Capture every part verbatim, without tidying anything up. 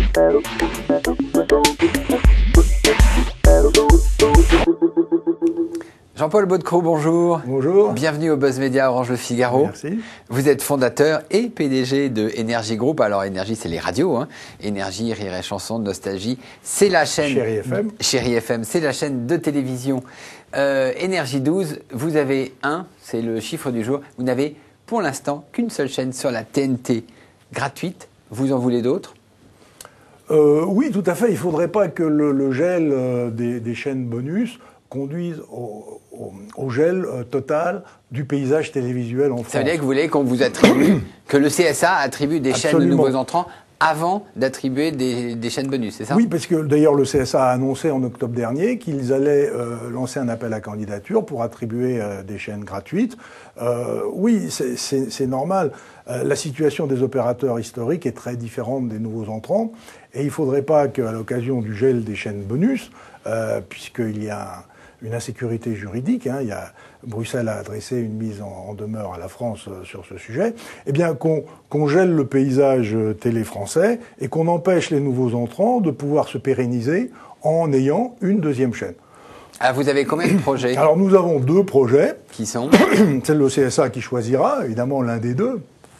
Jean-Paul Baudecroux, bonjour. Bonjour. Bienvenue au Buzz Media Orange Le Figaro. Merci. Vous êtes fondateur et P D G de Énergie Group. Alors Énergie, c'est les radios. Hein. Énergie, Rire et Chanson, Nostalgie, c'est la chaîne. Chérie F M. Chérie F M, c'est la chaîne de télévision. Euh, Énergie douze, vous avez un, c'est le chiffre du jour. Vous n'avez pour l'instant qu'une seule chaîne sur la T N T gratuite. Vous en voulez d'autres ? euh, Oui, tout à fait. Il ne faudrait pas que le, le gel euh, des, des chaînes bonus conduisent au, au, au gel euh, total du paysage télévisuel en France. Ça veut dire que vous voulez qu'on vous attribue, que le C S A attribue des Absolument. chaînes de nouveaux entrants avant d'attribuer des, des chaînes bonus, c'est ça ? Oui, parce que d'ailleurs le C S A a annoncé en octobre dernier qu'ils allaient euh, lancer un appel à candidature pour attribuer euh, des chaînes gratuites. Euh, oui, c'est normal. Euh, la situation des opérateurs historiques est très différente des nouveaux entrants et il ne faudrait pas qu'à l'occasion du gel des chaînes bonus, euh, puisqu'il y a une insécurité juridique, hein, il y a, Bruxelles a adressé une mise en, en demeure à la France euh, sur ce sujet, eh bien qu'on qu'on gèle le paysage euh, télé français et qu'on empêche les nouveaux entrants de pouvoir se pérenniser en ayant une deuxième chaîne. Ah, vous avez combien de projets ? Alors nous avons deux projets. Qui sont ? C'est le C S A qui choisira, évidemment l'un des deux.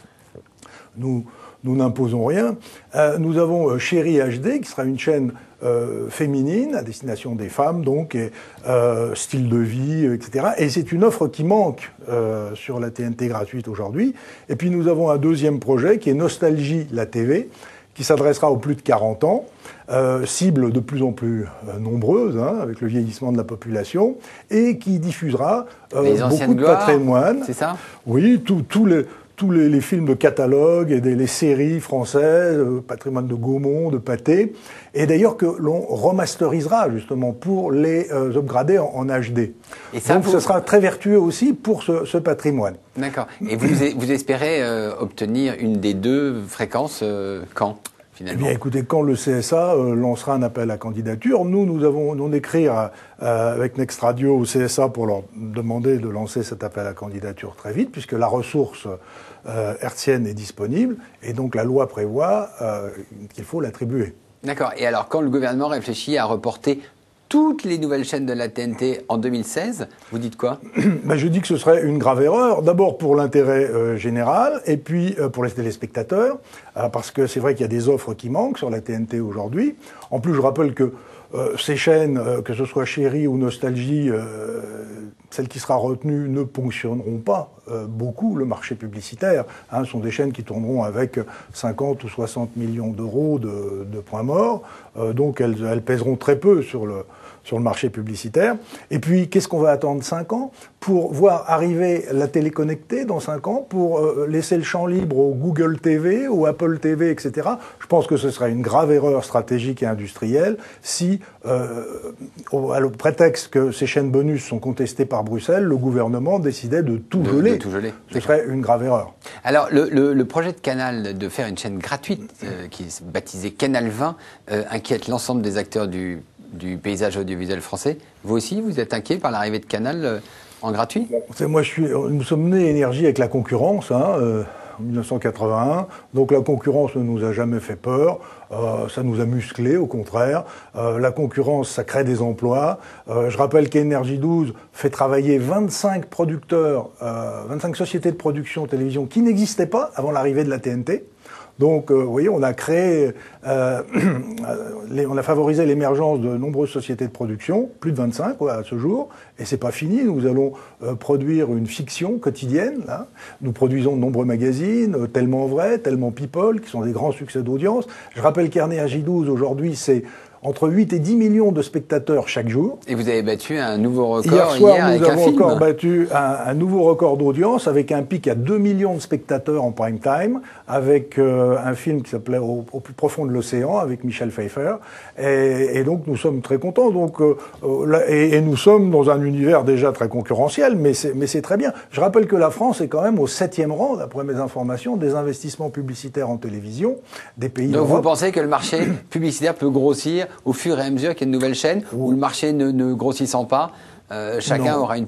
Nous nous n'imposons rien. Euh, nous avons euh, Chérie H D, qui sera une chaîne euh, féminine, à destination des femmes, donc, et, euh, style de vie, et cetera. Et c'est une offre qui manque euh, sur la T N T gratuite aujourd'hui. Et puis nous avons un deuxième projet, qui est Nostalgie, la T V, qui s'adressera aux plus de quarante ans, euh, cible de plus en plus euh, nombreuse, hein, avec le vieillissement de la population, et qui diffusera euh, beaucoup de gloires, patrimoine. C'est ça ? Oui, tous les... tous les, les films de catalogue et des, les séries françaises, euh, patrimoine de Gaumont, de Pathé, et d'ailleurs que l'on remasterisera justement pour les euh, upgrader en, en H D. Et ça, Donc vous... ce sera très vertueux aussi pour ce, ce patrimoine. D'accord. Et vous, vous espérez euh, obtenir une des deux fréquences euh, quand ? Finalement. Eh bien, écoutez, quand le C S A euh, lancera un appel à candidature, nous, nous avons nous écrire euh, avec Next Radio au C S A pour leur demander de lancer cet appel à candidature très vite, puisque la ressource euh, hertzienne est disponible, et donc la loi prévoit euh, qu'il faut l'attribuer. D'accord. Et alors, quand le gouvernement réfléchit à reporter toutes les nouvelles chaînes de la T N T en deux mille seize, vous dites quoi ? Ben, je dis que ce serait une grave erreur, d'abord pour l'intérêt euh, général, et puis euh, pour les téléspectateurs, euh, parce que c'est vrai qu'il y a des offres qui manquent sur la T N T aujourd'hui. En plus, je rappelle que euh, ces chaînes, euh, que ce soit Chérie ou Nostalgie, euh, celles qui sera retenue ne ponctionneront pas euh, beaucoup le marché publicitaire. Hein, ce sont des chaînes qui tourneront avec cinquante ou soixante millions d'euros de, de points morts, euh, donc elles, elles pèseront très peu sur le sur le marché publicitaire. Et puis, qu'est-ce qu'on va attendre cinq ans pour voir arriver la télé connectée dans cinq ans, pour euh, laisser le champ libre au Google T V, au Apple T V, et cetera. Je pense que ce serait une grave erreur stratégique et industrielle si, euh, au, au prétexte que ces chaînes bonus sont contestées par Bruxelles, le gouvernement décidait de tout de, geler. De tout geler. Ce serait une grave erreur. Alors, le, le, le projet de Canal de faire une chaîne gratuite, euh, qui est baptisée Canal vingt, euh, inquiète l'ensemble des acteurs du du paysage audiovisuel français. Vous aussi, vous êtes inquiet par l'arrivée de Canal euh, en gratuit ? Moi, je suis, nous sommes nés Énergie avec la concurrence, hein, euh, en mille neuf cent quatre-vingt-un. Donc la concurrence ne nous a jamais fait peur. Euh, ça nous a musclés, au contraire. Euh, la concurrence, ça crée des emplois. Euh, je rappelle qu'Énergie douze fait travailler vingt-cinq producteurs, euh, vingt-cinq sociétés de production télévision qui n'existaient pas avant l'arrivée de la T N T. Donc, euh, vous voyez, on a créé, euh, les, on a favorisé l'émergence de nombreuses sociétés de production, plus de vingt-cinq ouais, à ce jour, et c'est pas fini. Nous allons euh, produire une fiction quotidienne. Là. Nous produisons de nombreux magazines, euh, Tellement Vrai, Tellement People, qui sont des grands succès d'audience. Je rappelle qu'Énergie douze, aujourd'hui, c'est entre huit et dix millions de spectateurs chaque jour. Et vous avez battu un nouveau record hier soir, hier nous avec avons un film. encore battu un, un nouveau record d'audience avec un pic à deux millions de spectateurs en prime time, avec euh, un film qui s'appelait au, au plus profond de l'océan avec Michel Pfeiffer. Et, et donc nous sommes très contents. Donc, euh, là, et, et nous sommes dans un univers déjà très concurrentiel, mais c'est, mais c'est très bien. Je rappelle que la France est quand même au septième rang, d'après mes informations, des investissements publicitaires en télévision des pays Donc d'Europe. vous pensez que le marché publicitaire peut grossir au fur et à mesure qu'il y a de nouvelles chaînes, ou le marché ne, ne grossissant pas, euh, chacun non. aura une plus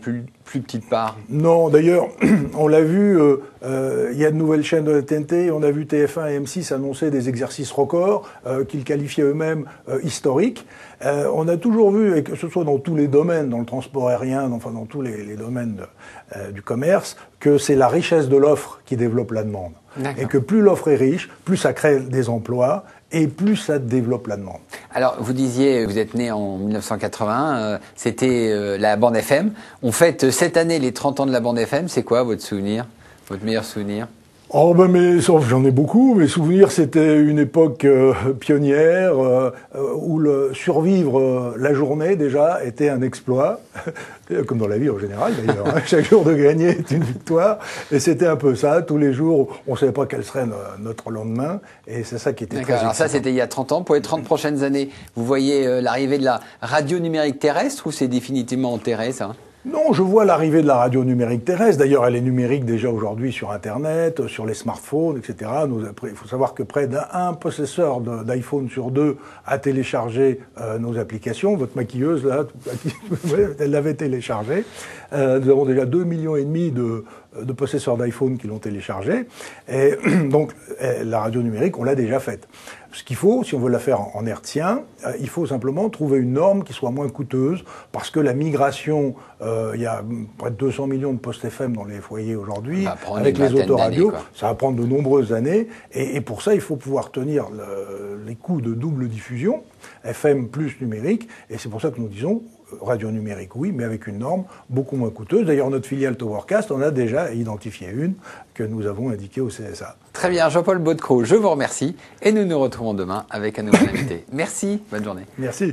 plus petite part? Non, d'ailleurs, on l'a vu, euh, euh, il y a de nouvelles chaînes de la T N T, on a vu T F un et M six annoncer des exercices records euh, qu'ils qualifiaient eux-mêmes euh, historiques. Euh, on a toujours vu, et que ce soit dans tous les domaines, dans le transport aérien, enfin dans tous les, les domaines de, euh, du commerce, que c'est la richesse de l'offre qui développe la demande. Et que plus l'offre est riche, plus ça crée des emplois et plus ça développe la demande. Alors, vous disiez, vous êtes né en mille neuf cent quatre-vingts, euh, c'était euh, la bande F M. On fête cette année les trente ans de la bande F M. C'est quoi votre souvenir, votre meilleur souvenir? Oh ben mais j'en ai beaucoup. Mes souvenirs, c'était une époque euh, pionnière euh, où le survivre euh, la journée déjà était un exploit, comme dans la vie en général d'ailleurs. Hein. Chaque jour de gagner est une victoire, et c'était un peu ça. Tous les jours, on ne savait pas quel serait notre lendemain, et c'est ça qui était très Alors excitant. ça, c'était il y a trente ans. Pour les trente prochaines années, vous voyez euh, l'arrivée de la radio numérique terrestre, ou c'est définitivement enterré ça? Non, je vois l'arrivée de la radio numérique terrestre. D'ailleurs, elle est numérique déjà aujourd'hui sur Internet, sur les smartphones, et cetera. Nous, il faut savoir que près d'un possesseur d'iPhone sur deux a téléchargé euh, nos applications. Votre maquilleuse, là, elle l'avait téléchargée. Euh, nous avons déjà deux millions et demi de, de possesseurs d'iPhone qui l'ont téléchargé. Et donc, la radio numérique, on l'a déjà faite. Ce qu'il faut, si on veut la faire en, en hertzien, euh, il faut simplement trouver une norme qui soit moins coûteuse, parce que la migration, euh, il y a près de deux cents millions de postes F M dans les foyers aujourd'hui, avec les autoradios, ça va prendre de nombreuses années, et, et pour ça, il faut pouvoir tenir le, les coûts de double diffusion, F M plus numérique, et c'est pour ça que nous disons, radio numérique, oui, mais avec une norme beaucoup moins coûteuse. D'ailleurs, notre filiale Towercast en a déjà identifié une que nous avons indiquée au C S A. Très bien, Jean-Paul Baudecroux, je vous remercie et nous nous retrouvons demain avec un nouvel invité. Merci, bonne journée. Merci.